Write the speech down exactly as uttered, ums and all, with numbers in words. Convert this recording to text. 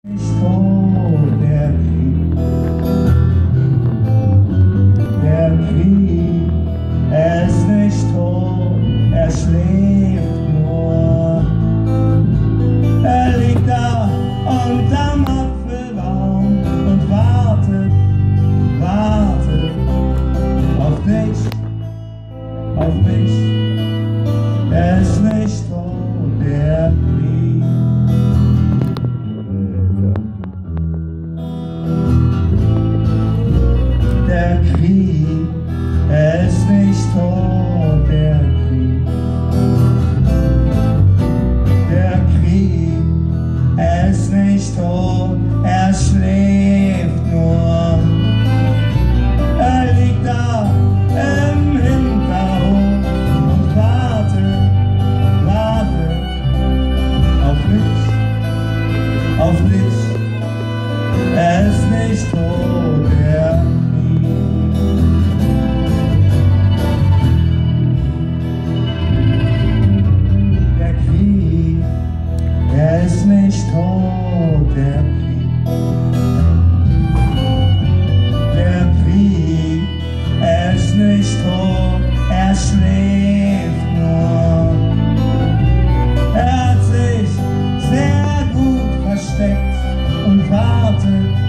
Nicht tot, der Krieg, der Krieg, er ist nicht tot, er schläft nur. Er liegt da unterm Apfelbaum und wartet, wartet auf dich, auf mich. Er ist nicht tot, der Krieg. Der Krieg, er ist nicht tot, der Krieg. Der Krieg, er ist nicht tot, er schläft nur. Er liegt da im Hinterhof und wartet, wartet auf mich, auf dich. Er ist nicht tot, der Krieg. Er ist nicht tot, der Krieg. Der Krieg, er ist nicht tot, er schläft nur. Er hat sich sehr gut versteckt und wartet